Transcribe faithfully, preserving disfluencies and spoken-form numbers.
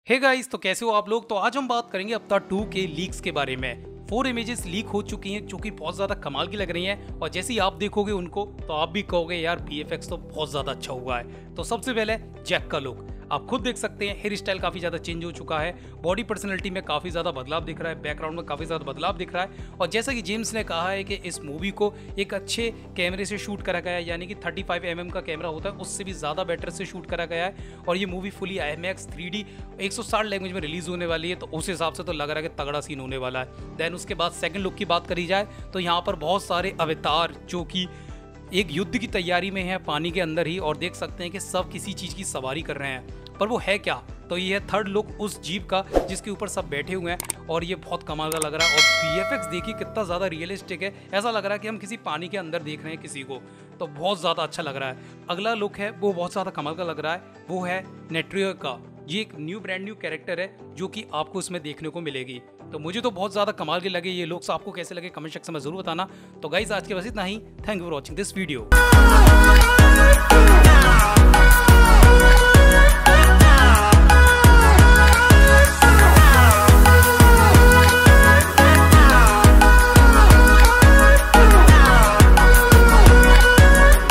Hey guys, तो कैसे हो आप लोग। तो आज हम बात करेंगे अवतार टू के लीक्स के बारे में। फोर इमेजेस लीक हो चुकी हैं जो कि बहुत ज़्यादा कमाल की लग रही हैं और जैसे ही आप देखोगे उनको तो आप भी कहोगे यार वीएफएक्स तो बहुत ज़्यादा अच्छा हुआ है। तो सबसे पहले जैक का लुक आप खुद देख सकते हैं, हेयर स्टाइल काफ़ी ज़्यादा चेंज हो चुका है, बॉडी पर्सनैलिटी में काफ़ी ज़्यादा बदलाव दिख रहा है, बैकग्राउंड में काफ़ी ज़्यादा बदलाव दिख रहा है। और जैसा कि जेम्स ने कहा है कि इस मूवी को एक अच्छे कैमरे से शूट करा गया है, यानी कि थर्टी फाइव एम एम का कैमरा होता है उससे भी ज़्यादा बेटर से शूट करा गया है। और ये movie fully I M X three D एक सौ साठ लैंग्वेज में रिलीज़ होने वाली है, तो उस हिसाब से तो लग रहा है कि तगड़ा सीन होने वाला है। देन उसके बाद सेकंड लुक की बात करी जाए तो यहाँ पर बहुत सारे अवतार जो कि एक युद्ध की तैयारी में है पानी के अंदर ही, और देख सकते हैं कि सब किसी चीज़ की सवारी कर रहे हैं, पर वो है क्या। तो ये है थर्ड लुक उस जीप का जिसके ऊपर सब बैठे हुए हैं और ये बहुत कमाल का लग रहा है। और वीएफएक्स देखिए कितना ज़्यादा रियलिस्टिक है, ऐसा लग रहा है कि हम किसी पानी के अंदर देख रहे हैं किसी को, तो बहुत ज़्यादा अच्छा लग रहा है। अगला लुक है वो बहुत ज़्यादा कमाल का लग रहा है, वो है नेट्रियो का। ये एक न्यू ब्रांड न्यू कैरेक्टर है जो कि आपको इसमें देखने को मिलेगी। तो मुझे तो बहुत ज़्यादा कमाल के लगे ये लुक्स। आपको कैसे लगे कमेंट सेक्शन में ज़रूर बताना। तो गाइस आज के बस इतना ही। Thank you for watching this video.